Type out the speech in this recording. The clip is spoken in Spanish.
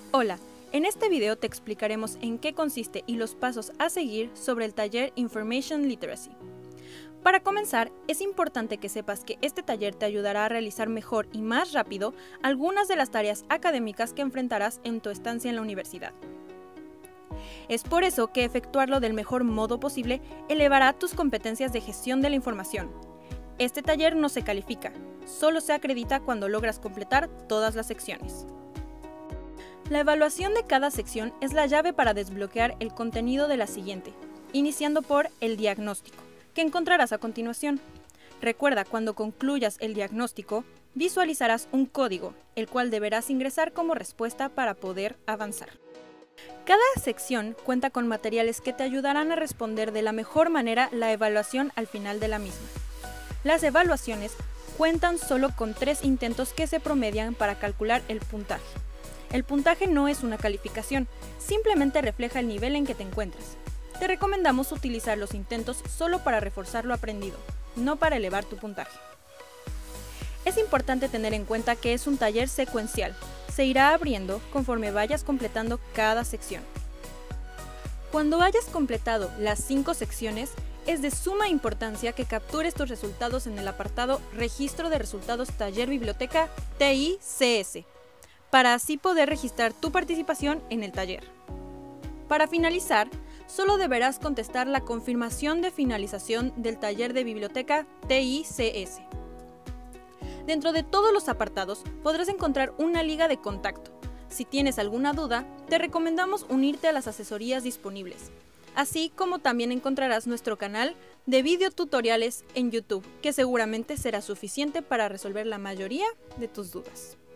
Hola, en este video te explicaremos en qué consiste y los pasos a seguir sobre el taller Information Literacy. Para comenzar, es importante que sepas que este taller te ayudará a realizar mejor y más rápido algunas de las tareas académicas que enfrentarás en tu estancia en la universidad. Es por eso que efectuarlo del mejor modo posible elevará tus competencias de gestión de la información. Este taller no se califica, solo se acredita cuando logras completar todas las secciones. La evaluación de cada sección es la llave para desbloquear el contenido de la siguiente, iniciando por el diagnóstico, que encontrarás a continuación. Recuerda, cuando concluyas el diagnóstico, visualizarás un código, el cual deberás ingresar como respuesta para poder avanzar. Cada sección cuenta con materiales que te ayudarán a responder de la mejor manera la evaluación al final de la misma. Las evaluaciones cuentan solo con 3 intentos que se promedian para calcular el puntaje. El puntaje no es una calificación, simplemente refleja el nivel en que te encuentras. Te recomendamos utilizar los intentos solo para reforzar lo aprendido, no para elevar tu puntaje. Es importante tener en cuenta que es un taller secuencial, se irá abriendo conforme vayas completando cada sección. Cuando hayas completado las 5 secciones, es de suma importancia que captures tus resultados en el apartado Registro de Resultados Taller Biblioteca TICS, para así poder registrar tu participación en el taller. Para finalizar, solo deberás contestar la confirmación de finalización del taller de biblioteca TICS. Dentro de todos los apartados podrás encontrar una liga de contacto. Si tienes alguna duda, te recomendamos unirte a las asesorías disponibles, así como también encontrarás nuestro canal de videotutoriales en YouTube, que seguramente será suficiente para resolver la mayoría de tus dudas.